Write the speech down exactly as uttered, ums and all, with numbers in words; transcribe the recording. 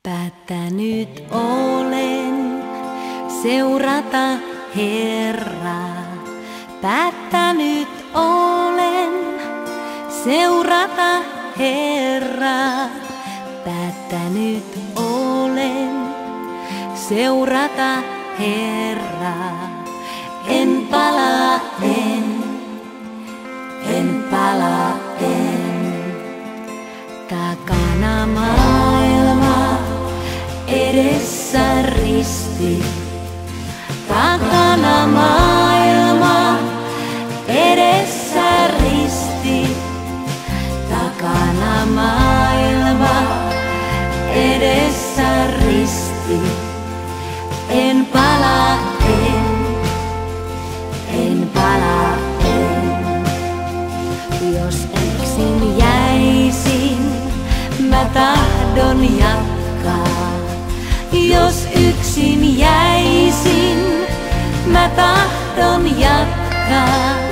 Päättänyt olen seurata Herraa. Päättänyt olen seurata Herraa. Päättänyt olen seurata Herraa. En palaa, en, en palaa, en. Takana maailma, edessä risti. Takana maailma, edessä risti. Takana maailma, edessä risti. En palaa, en, en palaa, en. Jos yksin jäisin, mä tahdon jatkaa. Jos yksin jäisin, mä tahdon jatkaa.